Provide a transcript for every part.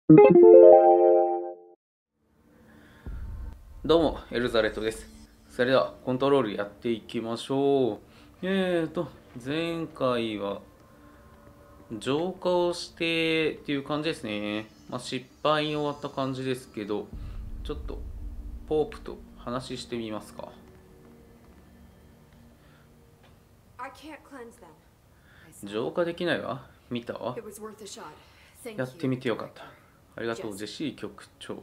どうも、エルザレットです。それでは、コントロールやっていきましょう。前回は浄化をしてっていう感じですね。失敗に終わった感じですけど、ちょっとポープと話してみますか。 I can't cleanse them, I said. 浄化できないわ。見たわ。 It was worth a shot. や Thank って you, みてよかった。 director. ありがとう、 Jesse. ジェシー局長。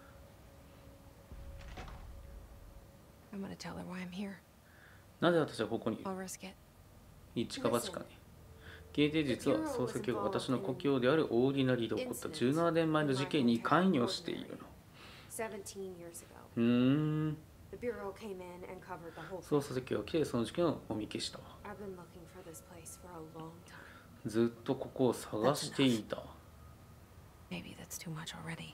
I'm gonna tell her why I'm here. なぜ私はここにいる？ I'll risk it. 一か八かね。ゲーテ実は捜査局が私の故郷であるオーディナリーで起こった17年前の事件に関与しているの。 17 years ago. The bureau came in and covered the whole 捜 thing. 査席が来てその事件をお見消したわ。 I've been looking for this place for a long time. ずっとここを探していた。 Maybe that's too much already.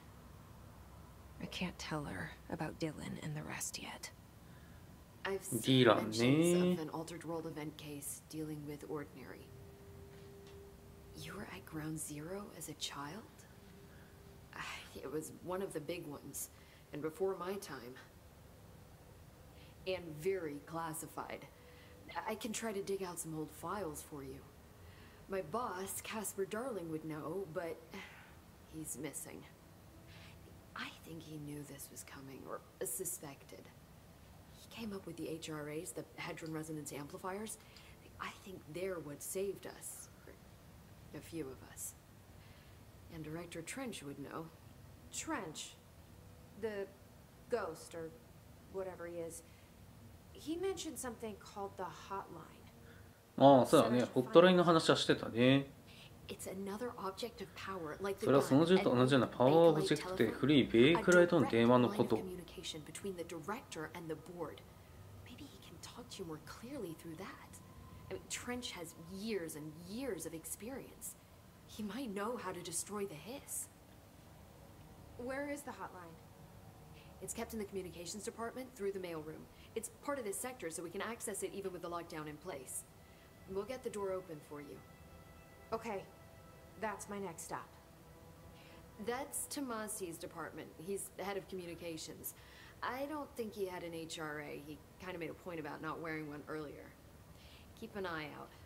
I can't tell her about Dylan and the rest yet. I've seen Dylan mentions ね。 of an altered world event case dealing with ordinary. You were at Ground Zero as a child? It was one of the big ones, and before my time. And very classified. I can try to dig out some old files for you. My boss, Casper Darling, would know, but he's missing. I think he knew this was coming, or suspected. He came up with the HRAs, the Hadron Resonance Amplifiers. I think they're what saved us. A few of us. And Director Trench would know. Trench? The ghost, or whatever he is. He mentioned something called the hotline. ああ、そうだね。ホットラインの話はしてたね。 It's another object of power, like そ the れはその銃 gun, と同じような and パワーオブジェクトで古いベイ a クライトの direct 電話の line こ of と。 communication between the director and the board. Maybe he can talk to you more clearly through that. I mean, Trench has years and years of experience. He might know how to destroy the hiss. Where is the hotline? It's kept in the communications department through the mailroom. It's part of this sector, so we can access it even with the lockdown in place. We'll get the door open for you. Okay, that's my next stop. That's Tomasi's department. He's the head of communications. I don't think he had an HRA. He kind of made a point about not wearing one earlier. Keep an eye out.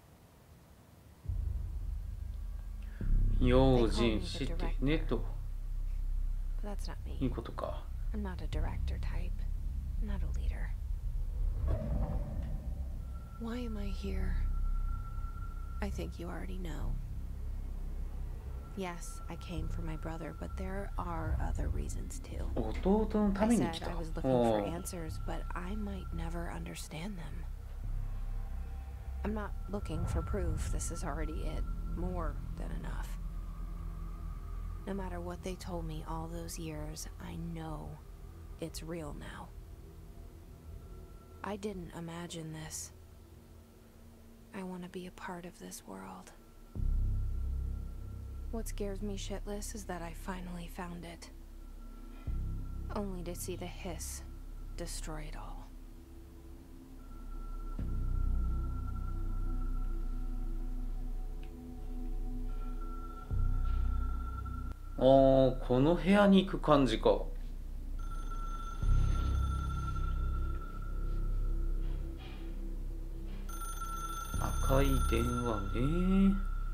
用心してねと But that's not いう me. ことか。 I'm not a director type. I'm not a leader. Why am I here? I think you already know. Yes, I came for my brother, but there are other reasons too. 弟のた I めに said 来た。 I was あ looking for あ answers, but I might never understand them. I'm not looking for proof. This is already it. More than enough. No matter what they told me all those years, I know it's real now. I didn't imagine this. I want to be a part of this world. What scares me shitless is that I finally found it. Only to see the hiss destroy it all. あー、この部屋に行く感じか。赤い電話ね。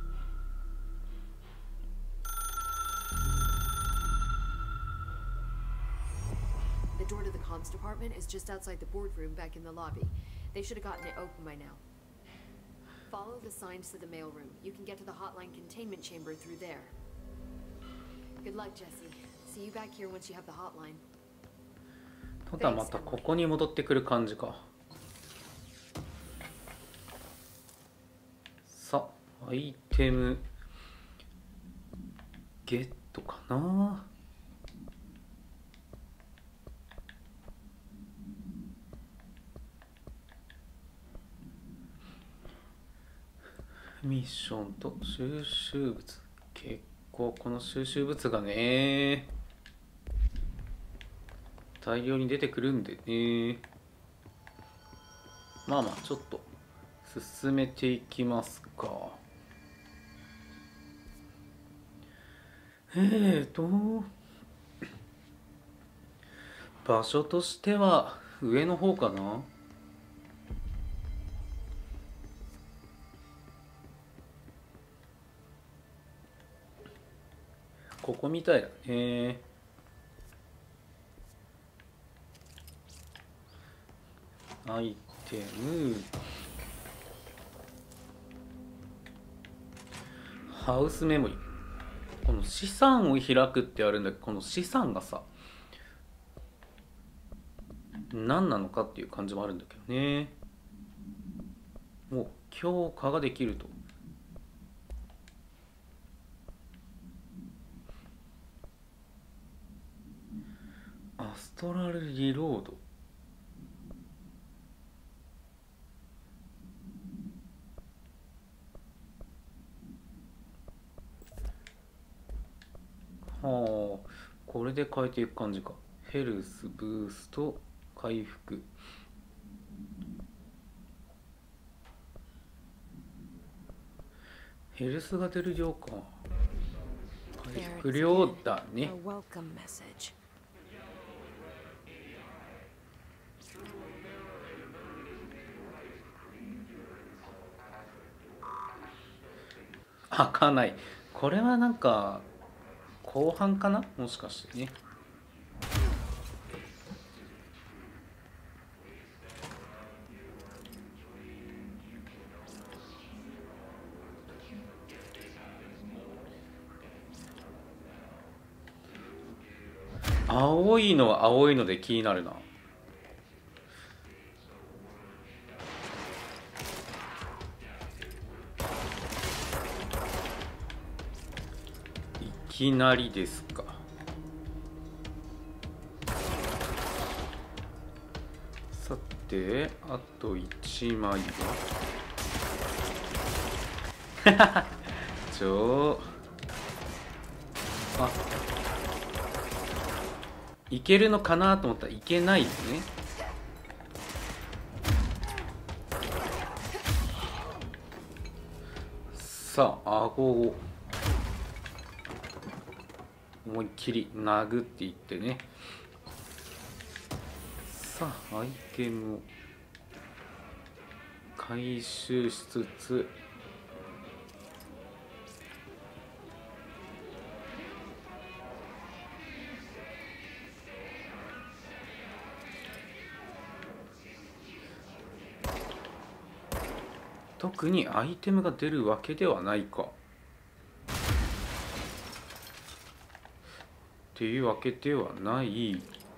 The door to the comms department is just outside the boardroom back in the lobby. They should have gotten it open by now. Follow the signs to the mailroom. You can get to the hotline containment chamber through there. Good luck, Jesse. See you back here once you have the hotline. ただまたここに戻ってくる感じか。さあ、アイテムゲットかな。ミッションと収集物。結構この収集物がね大量に出てくるんでね。まあまあちょっと進めていきますか。 場所としては上の方かな。ここみたいだね。アイテム、ハウスメモリー。この資産を開くってあるんだけど、この資産がさ何なのかっていう感じもあるんだけどね。お、強化ができると。アストラルリロード。はあ、これで変えていく感じか。ヘルスブースト回復。ヘルスが出る量か。回 There 復 it is 量 again. だね。 A welcome message. 開かない。これはなんか後半かな、もしかしてね。青いのは青いので気になるな。いきなりですか。さてあと1枚はあ、いけるのかなと思ったらいけないですね。さあ顎を思いっきり殴っていってね。さあアイテムを回収しつつ、特にアイテムが出るわけではないかっていうわけではない。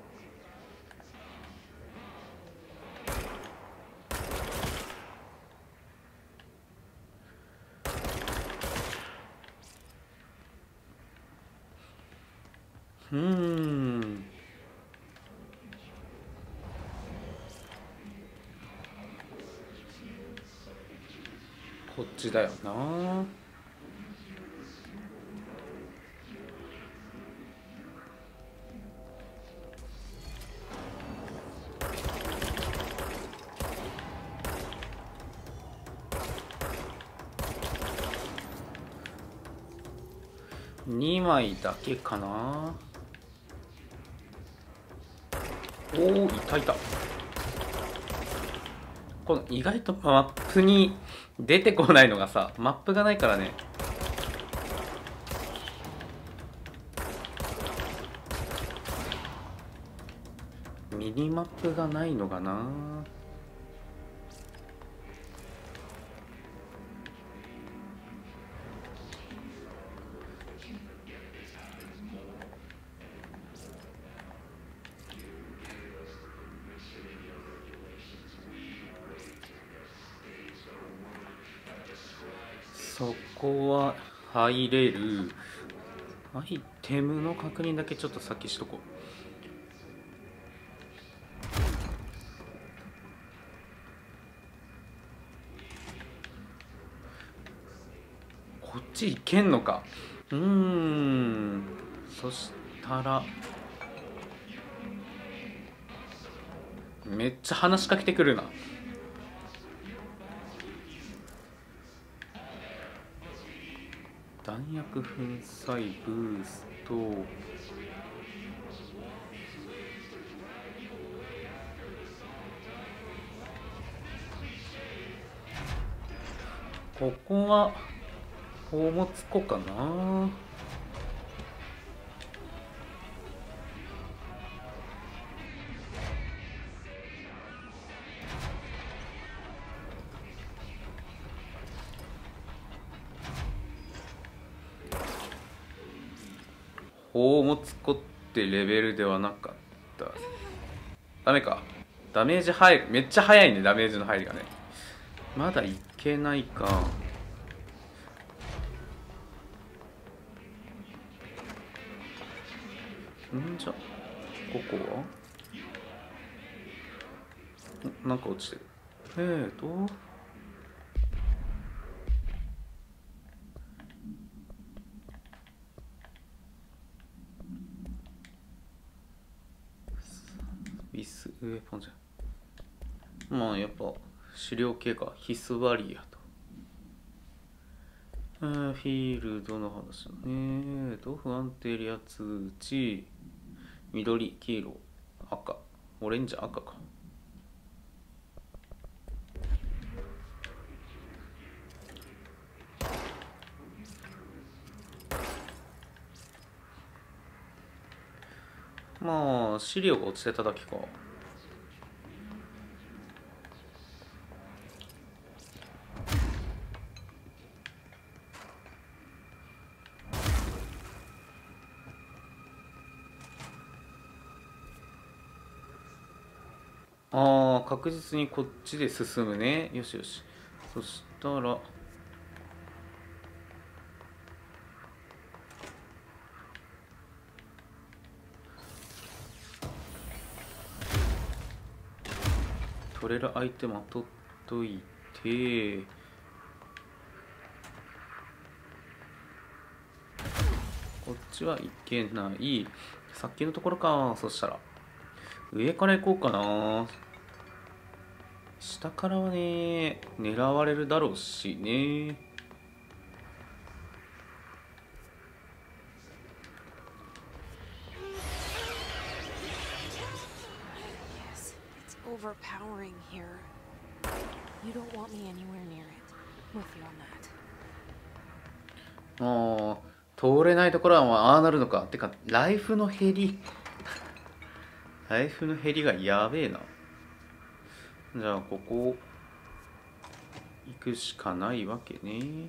こっちだよな。2枚だけかな。おお、いたいた。この意外とマップに出てこないのがさ、マップがないからね。ミニマップがないのかな。そこは入れる。アイテムの確認だけちょっと先しとこう。こっち行けんのか。そしたらめっちゃ話しかけてくるな。 弾薬粉砕ブースト。ここは宝物庫かな。宝物庫ってレベルではなかった。ダメか。ダメージ入る。めっちゃ早いね、ダメージの入りがね。まだいけないか。んじゃ、ここはなんか落ちてる。ウィスウェポンじゃん。まあやっぱ狩猟系か。ヒスバリアと。フィールドの話だね。不安定リア通知。緑、黄色、赤。オレンジ、赤か。まあ資料が落ちてただけか。ああ、確実にこっちで進むね。よしよし。そしたら取れるアイテムは取っといて、こっちはいけない。さっきのところか。そしたら上から行こうかな。下からはね狙われるだろうしね。 Yes, it's overpowering here. You don't want me anywhere near it. With you on that. ああ、通れないところはもうああなるのか。てかライフの減りライフの減りがやべえな。じゃあここ行くしかないわけね。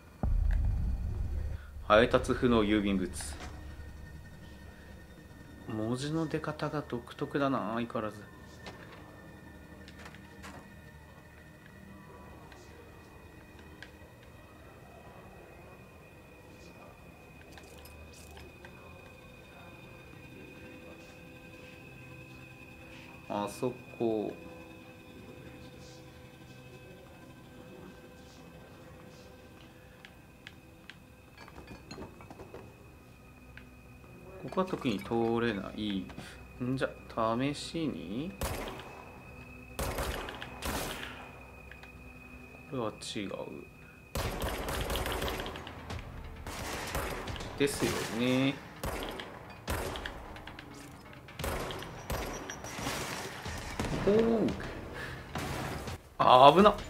配達不能郵便物。文字の出方が独特だな、相変わらず。あそこ。ここは特に通れない。んじゃ、試しに。これは違う。ですよね。おお。あ、危なっ。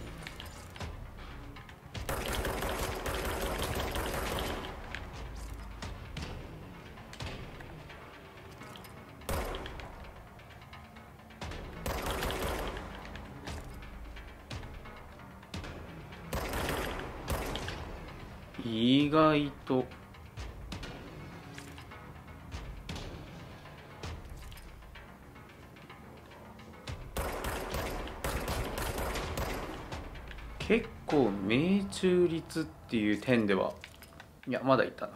意外と結構命中率っていう点ではいやまだいたな。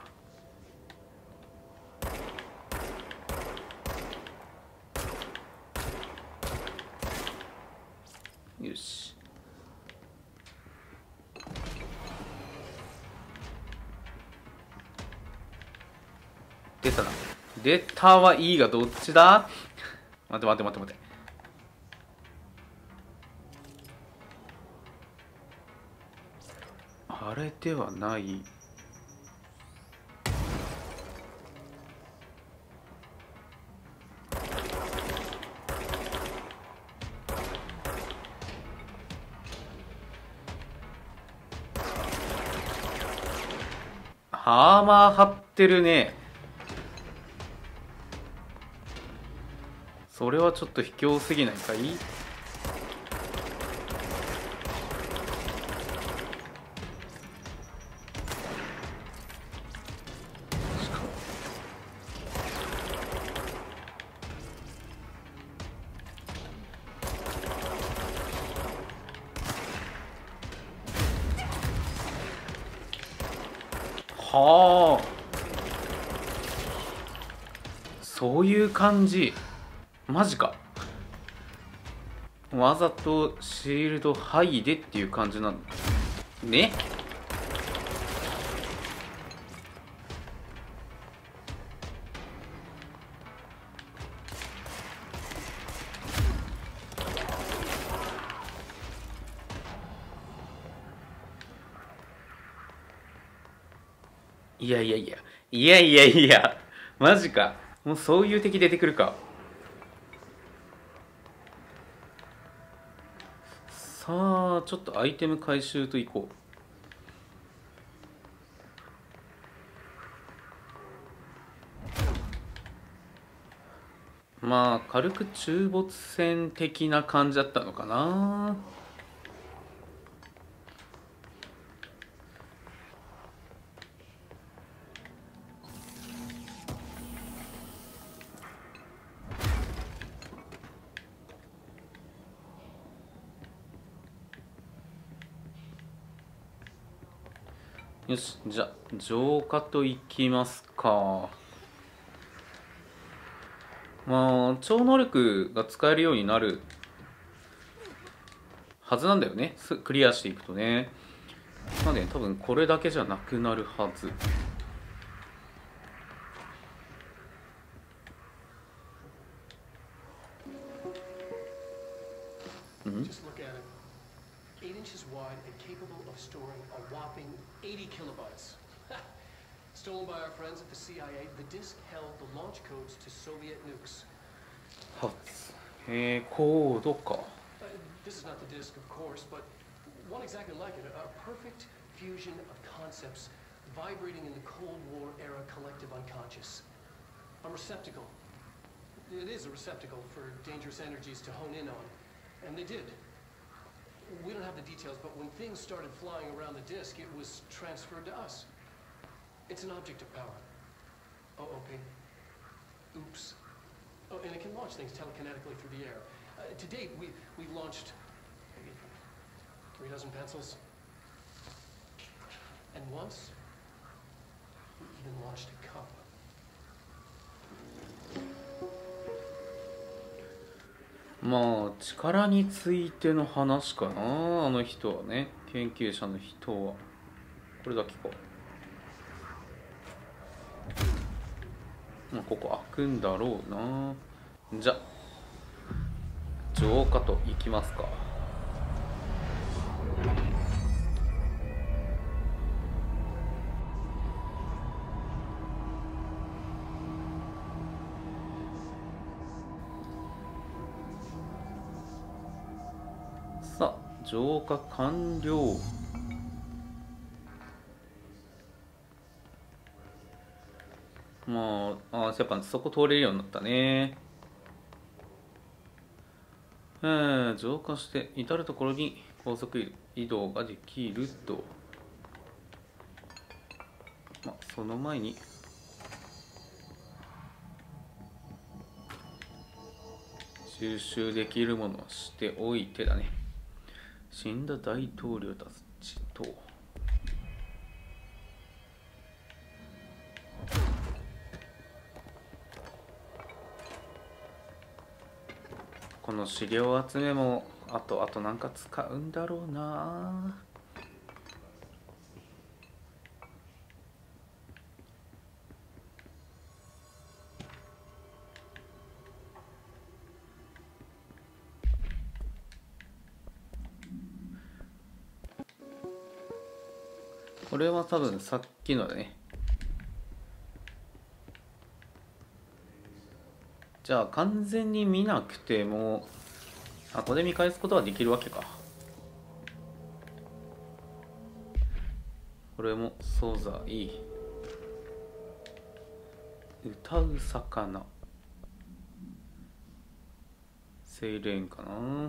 よし。出たな。出たはいいがどっちだ。待て待て待て待て。あれではない。 ハーマー張ってるね。それはちょっと卑怯すぎないかい？はあ、そういう感じ。マジか。わざとシールド剥いでっていう感じなんだね。いやいやいやいやいやいや、マジか。もうそういう敵出てくるか。さあ、ちょっとアイテム回収といこう。まあ軽く中没戦的な感じだったのかな。よし、じゃあ浄化といきますか。まあ超能力が使えるようになるはずなんだよね、クリアしていくとね。まあね、多分これだけじゃなくなるはず。 Just look at it. 8 inches wide and capable of storing a whopping 80 kilobytes. Stolen by our friends at the CIA, the disk held the launch codes to Soviet nukes. はコードか。 This is not the disk, of course, but one exactly like it. A perfect fusion of concepts vibrating in the Cold War era collective unconscious. A receptacle. It is a receptacle for dangerous energies to hone in on. And they did. We don't have the details, but when things started flying around the disk, it was transferred to us. It's an object of power. Oh, okay. Oops. Oh, and it can launch things telekinetically through the air. To date, we've launched maybe 3 dozen pencils. And once, we even launched a cup. まあ力についての話かな、あの人はね、研究者の人は。これだけか。まあここ開くんだろうな。じゃあ浄化といきますか。さあ浄化完了。まあやっぱそこ通れるようになったね。浄化して至る所に高速移動ができると。まあその前に収集できるものをしておいてだね。死んだ大統領たちとこの資料集めもあとなんか使うんだろうな。これは多分さっきのだね。じゃあ完全に見なくてもここで見返すことはできるわけか。これも素材歌う魚、セイレーンかな。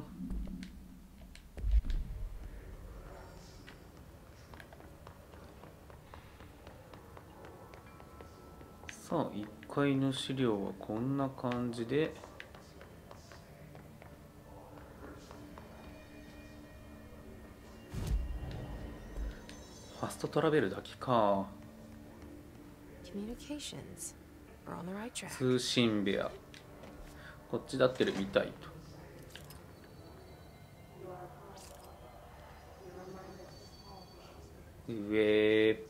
さあ1階の資料はこんな感じで、ファストトラベルだけか。 Communications. We're on the right track. 通信部屋、こっちだってるみたいと。上、い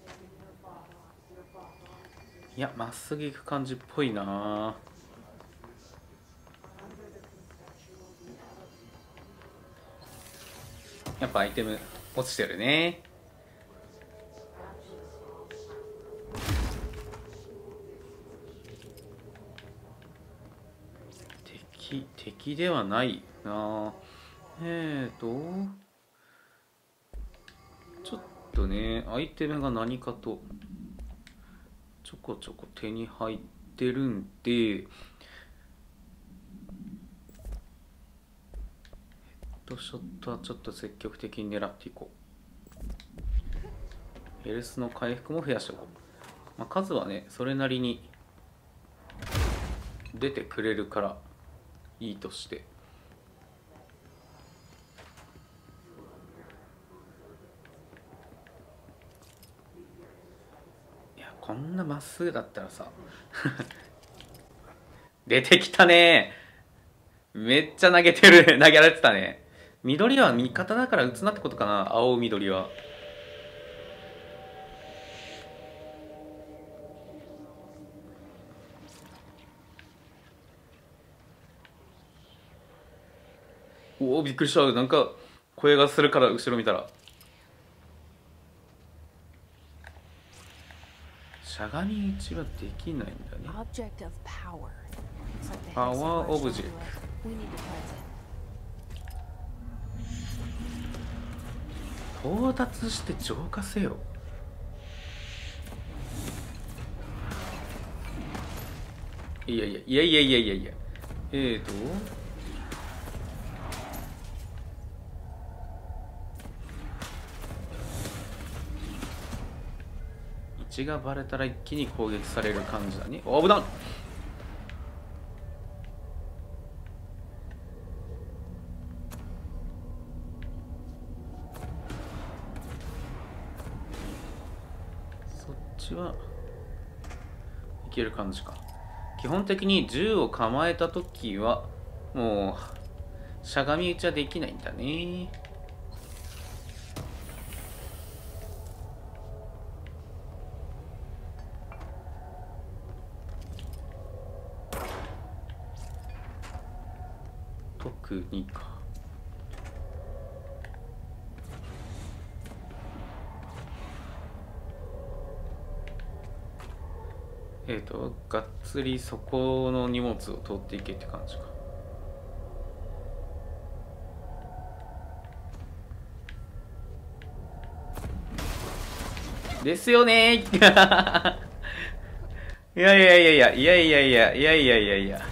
やまっすぐ行く感じっぽいな。やっぱアイテム落ちてるね。敵ではないな。ちょっとね、アイテムが何かとちょこちょこ手に入ってるんで、ヘッドショットはちょっと積極的に狙っていこう。ヘルスの回復も増やしておこう。まあ、数はねそれなりに出てくれるからいいとして、いやこんなまっすぐだったらさ出てきたね。めっちゃ投げてる投げられてたね。緑は味方だから打つなってことかな。青緑はおおびっくりした。なんか声がするから後ろ見たら、しゃがみ打ちはできないんだね。パワーオブジェクト。到達して浄化せよ。いやいやいやいやいやいやいや、位置がバレたら一気に攻撃される感じだね。危ない。そっちはいける感じか。基本的に銃を構えた時はもうしゃがみ打ちはできないんだね。特にか。がっつりそこの荷物を通っていけって感じか。ですよねーいやいやいやいやいやいやいやいやいやいやいや、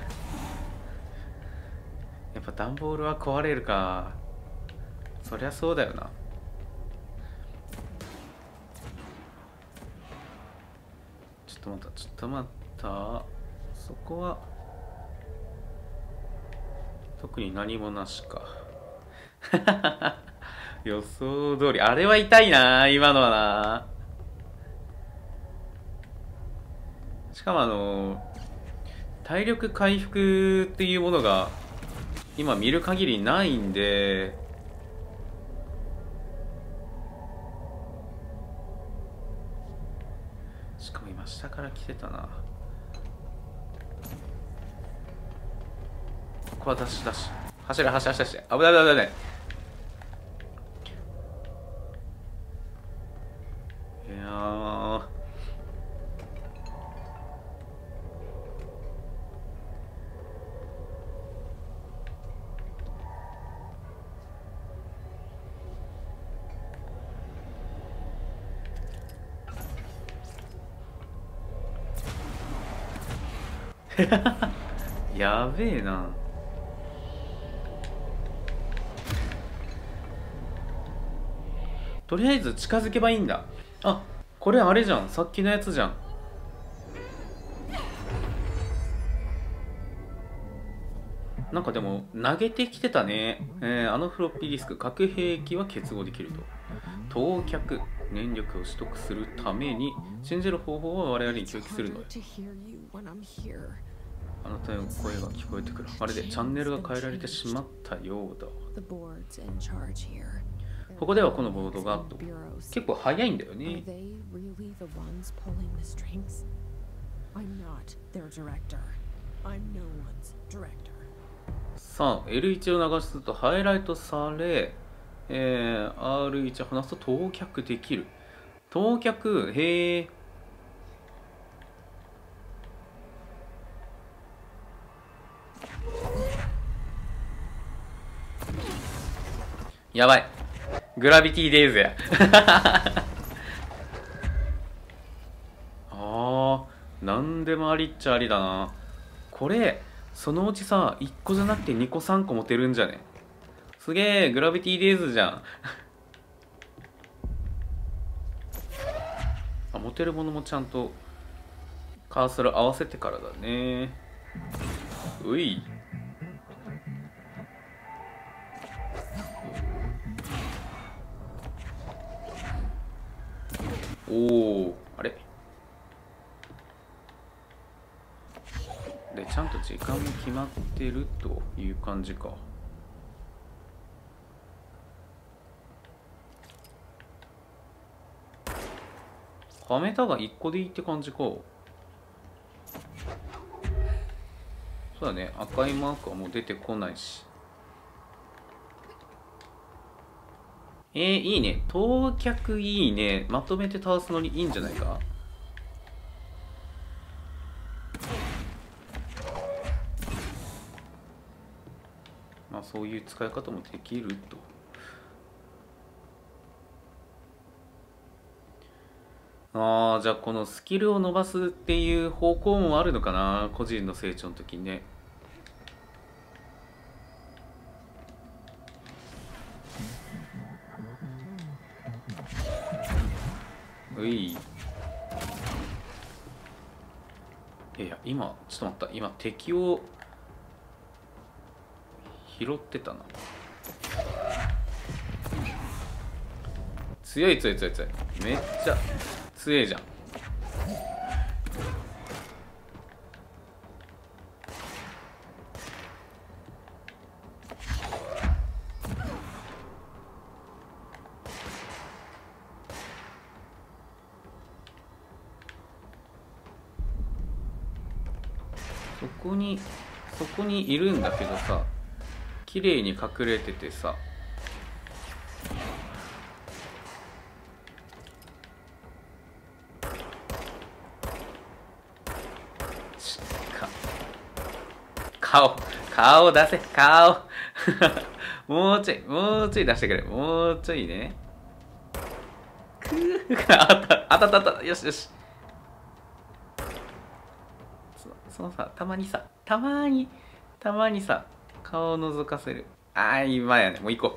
やっぱ段ボールは壊れるか。そりゃそうだよな。ちょっと待ったちょっと待った、そこは特に何もなしか予想通り。あれは痛いな今のはな。しかも体力回復っていうものが今見る限りないんで、しかも今下から来てたな。ここはダッシュダッシュ、走れ走れ走れ走れ、危ない危ない危ない。いやーやべえな。とりあえず近づけばいいんだ。あ、これあれじゃん、さっきのやつじゃん。なんかでも投げてきてたね。あのフロッピーディスク、核兵器は結合できると。投却、燃力を取得するために信じる方法は我々に教育するのよ。あなたの声が聞こえてくる。あれでチャンネルが変えられてしまったようだ。ここではこのボードが結構早いんだよね。さあ L1 を流すとハイライトされ、R1 を離すと投却できる。投却、へえ。やばい、グラビティデイズや。あー、なんでもありっちゃありだな。これそのうちさ、1個じゃなくて2個3個持てるんじゃね。すげえ、グラビティデイズじゃん。あ、持てるものもちゃんとカーソル合わせてからだね。うい。おお、あれで、ちゃんと時間も決まってるという感じか。はめたが1個でいいって感じか。そうだね、赤いマークはもう出てこないし。いいね。投却いいね。まとめて倒すのにいいんじゃないか。まあそういう使い方もできると。ああ、じゃあこのスキルを伸ばすっていう方向もあるのかな、個人の成長の時にね。うい。いや、今ちょっと待った、今敵を拾ってたな。強い強い強い強い、めっちゃ強いじゃん。そこにいるんだけどさ、綺麗に隠れててさ。顔出せ、顔。もうちょい出してくれ。もうちょいね。あった、よしよし。そのさ、たまにさ、顔を覗かせる。ああ、今やね。もう行こ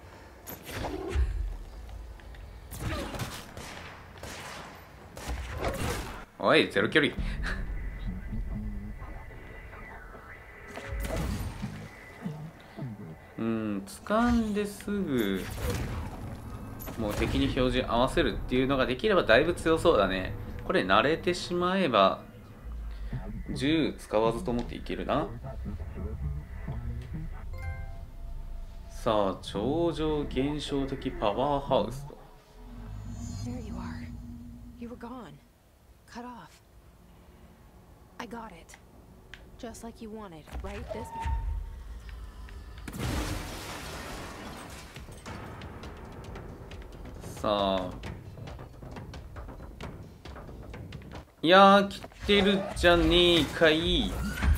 う。おい、ゼロ距離。掴んですぐもう敵に表示合わせるっていうのができればだいぶ強そうだね。これ慣れてしまえば銃使わずと思っていけるな。さあ、超常現象的パワーハウスと。 There you are. You were gone. Cut off. I got it. Just like you wanted, right? This. さあ、いやー、来てるじゃねえかい。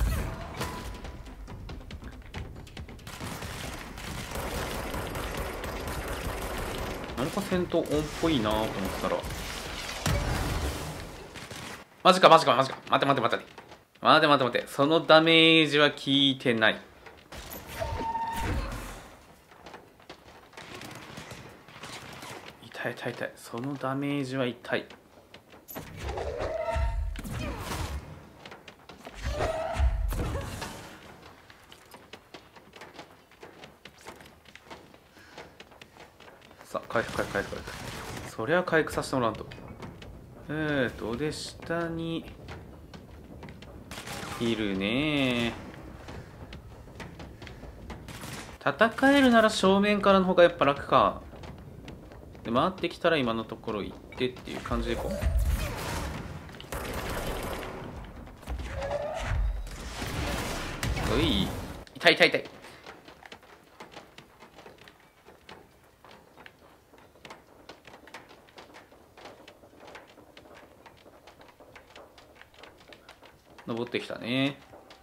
なんか戦闘音っぽいなと思ったら、マジか。待て。 待て待て待て、そのダメージは効いてない。痛い痛い痛い、そのダメージは痛い。さあ、回復回復回復回復。そりゃ回復させてもらうと。で、下にいるね。戦えるなら正面からの方がやっぱ楽か。で、回ってきたら今のところ行ってっていう感じでいこう。おい、痛い痛い痛い。登ってきたね。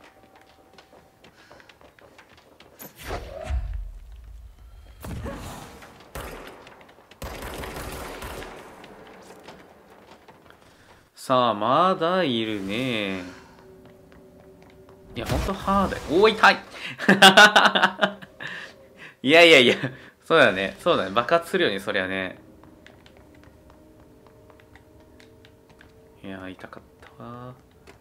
さあ、まだいるね。いや、ほんとハーだよ。おー、痛いいやいやいや、そうだね。そうだね。爆発するよね、そりゃね。いや、痛かったわ。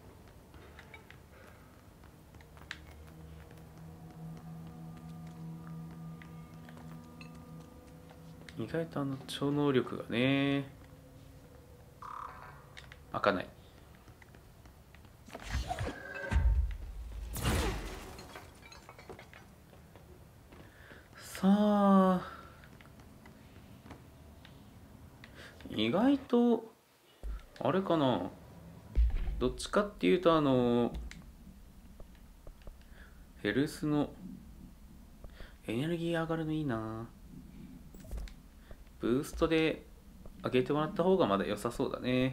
意外と超能力がね、開かない。さあ、意外とあれかな、どっちかっていうとヘルスのエネルギー上がるのいいな。ブーストで上げてもらった方がまだ良さそうだね。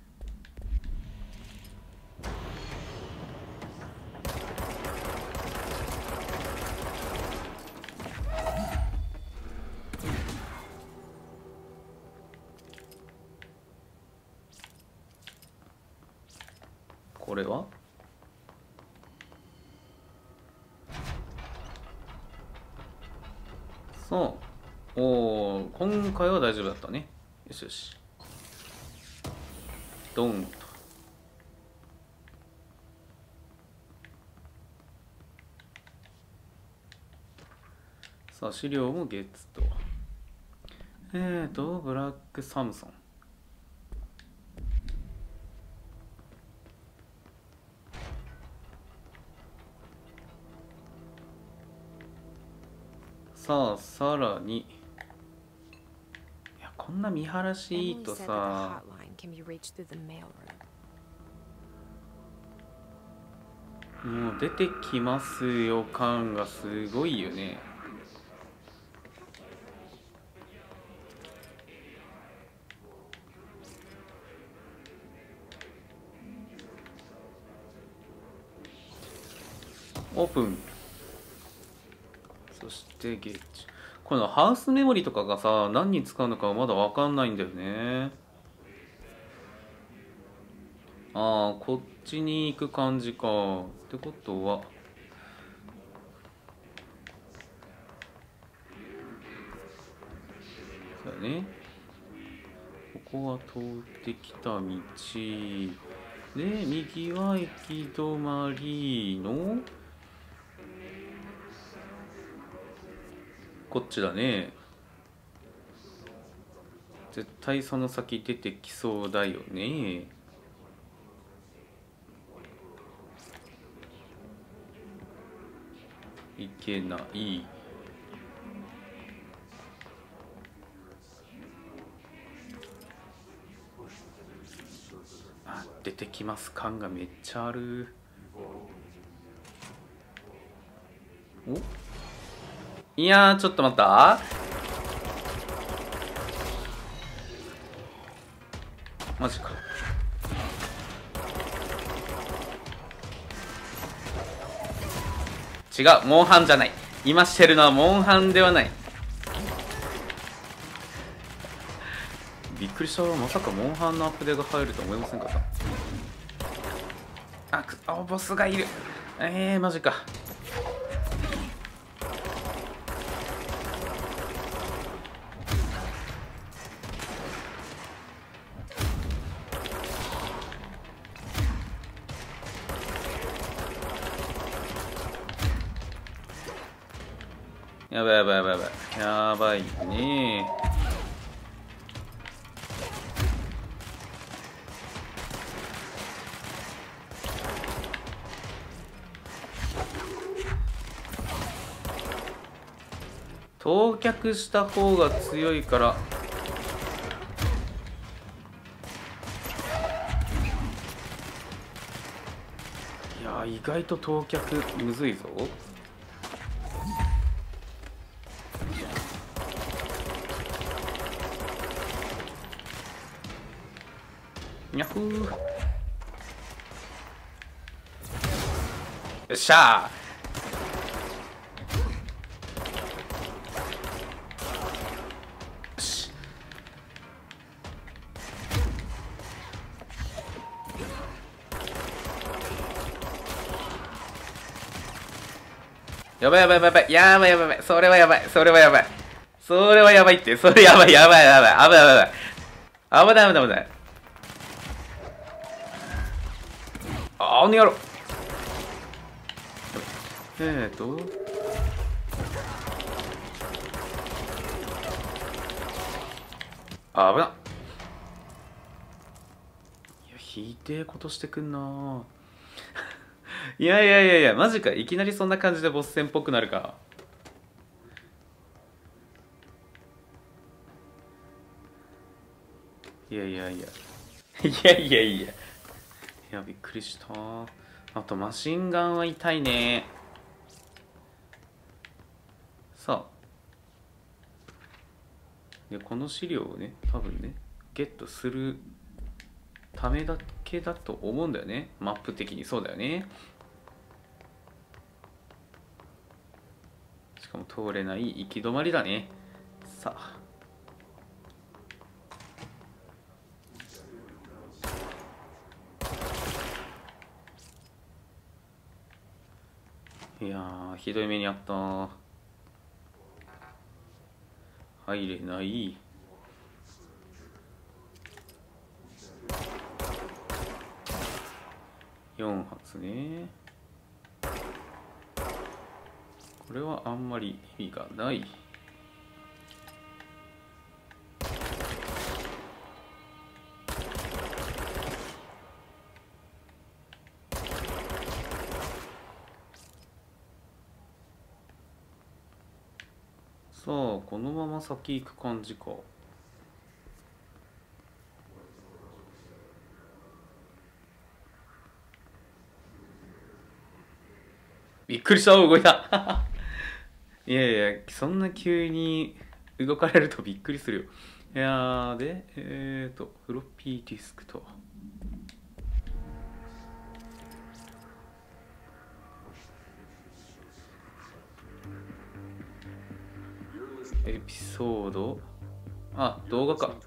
これはそう、おお、今回は大丈夫だったね。よしよし、ドンと。さあ、資料もゲッツと。ブラックサムソン。さあ、さらに。いや、こんな見晴らしいいとさ、もう出てきますよ感がすごいよね。オープン。そしてゲッチ。このハウスメモリとかがさ、何に使うのかまだ分かんないんだよね。ああ、こっちに行く感じか。ってことはそうだね。ここは通ってきた道で、右は行き止まりのこっちだね。絶対その先出てきそうだよね。いけない。あ、出てきます感がめっちゃある。お、いやー、ちょっと待った。マジか。違う、モンハンじゃない。今してるのはモンハンではない。びっくりした。まさかモンハンのアップデートが入ると思いませんかった。 ボスがいる。マジか。やばいやばいやばいやばい。やばいね。投却した方が強いから。いや意外と投却むずいぞ。にゃふー。よっしゃー。やばいやばいやばいやばいやばいやばい、それはやばい、それはやばい、それはやばいって、それやばいやばいやばい、危ない危ない危ない危ない危ない。あの野郎。危なっ。いやひでえことしてくんな。いやいやいやいや、マジか。いきなりそんな感じでボス戦っぽくなるか。いやいやいやいやいやいやいや、びっくりした。あとマシンガンは痛いね。さあでこの資料をね、多分ねゲットするためだけだと思うんだよね、マップ的に。そうだよね。しかも通れない行き止まりだね。さあいやーひどい目にあった。入れない。4発ね。これはあんまり意味がない。さあこのまま先行く感じか。びっくりした、動いた。いやいや、そんな急に動かれるとびっくりするよ。いやーでフロッピーディスクとエピソード、あ、動画か。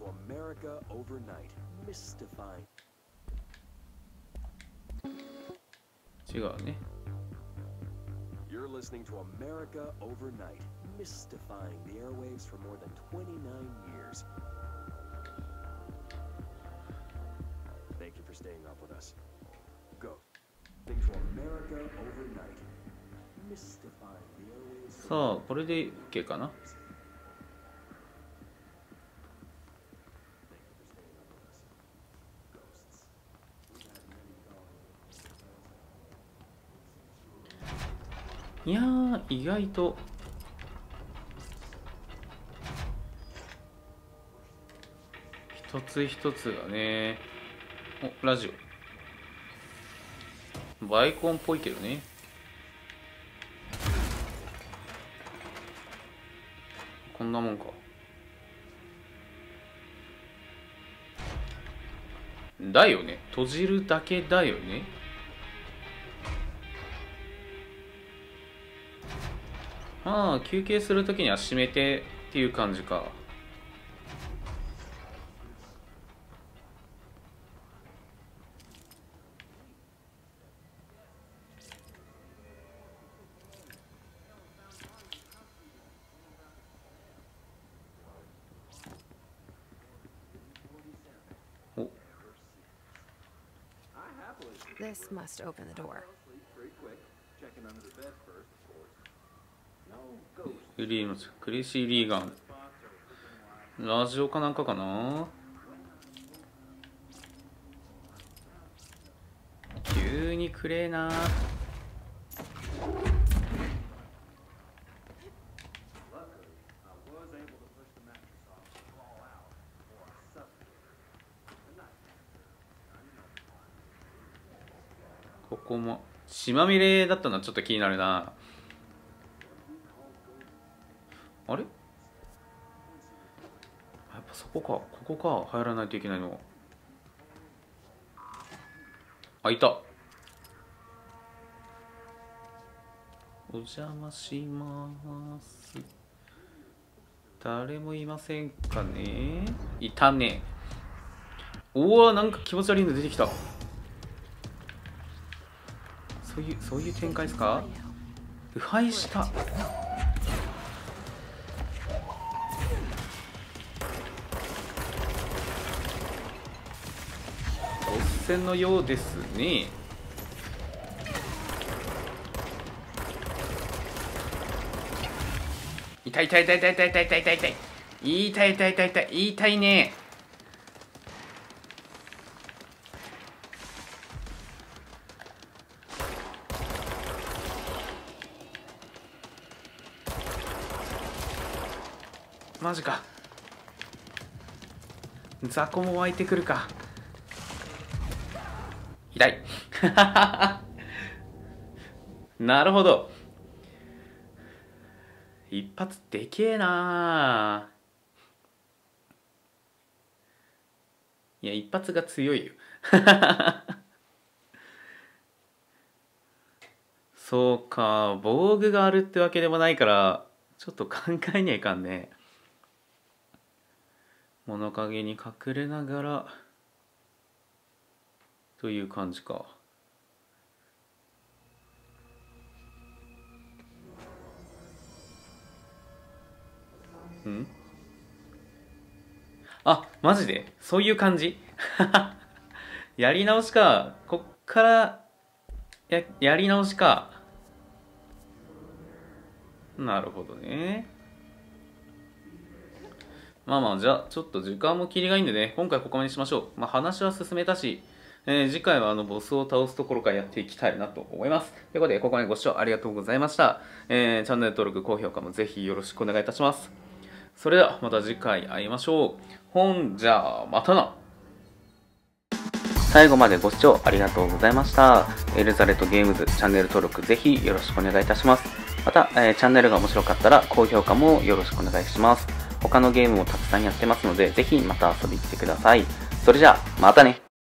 違うね。 You're listening to America Overnight, mystifying the airwaves for more than 29 years. Thank you for staying up with us. Go. Listening to America Overnight, mystifying the airwaves. さあ、これで OK かな。いやー意外と一つ一つがね。お、ラジオバイコンっぽいけどね。こんなもんか。だよね、閉じるだけだよね。まあ休憩するときには閉めてっていう感じか。 This must open the door. リーのクレイシー・リーガン、ラジオかなんかかな。急にくれえな。ここも血まみれだったのはちょっと気になるな。あれ、やっぱそこか、ここか、入らないといけないの。あ、いた。お邪魔します。誰もいませんかね。いたね。おお、なんか気持ち悪いの出てきた。そういう展開ですか。腐敗した。ボス戦のようですね。痛い痛い痛い痛い痛い痛い痛い痛い痛い痛い痛い痛い痛い痛いね。マジか。雑魚も湧いてくるか。痛いなるほど。一発でけえな。いや、一発が強いよそうか、防具があるってわけでもないからちょっと考えにはいかんね。物陰に隠れながらという感じか。ん？あ、マジでそういう感じやり直しか。こっからやり直しか。なるほどね。まあまあ、じゃあちょっと時間も切りがいいんでね、今回ここまでにしましょう。まあ話は進めたし、次回はボスを倒すところからやっていきたいなと思います。ということで、ここまでご視聴ありがとうございました。チャンネル登録、高評価もぜひよろしくお願いいたします。それではまた次回会いましょう。ほんじゃあまたな。最後までご視聴ありがとうございました。エルザレットゲームズチャンネル登録ぜひよろしくお願いいたします。また、チャンネルが面白かったら高評価もよろしくお願いします。他のゲームもたくさんやってますので、ぜひまた遊びに来てください。それじゃあ、またね。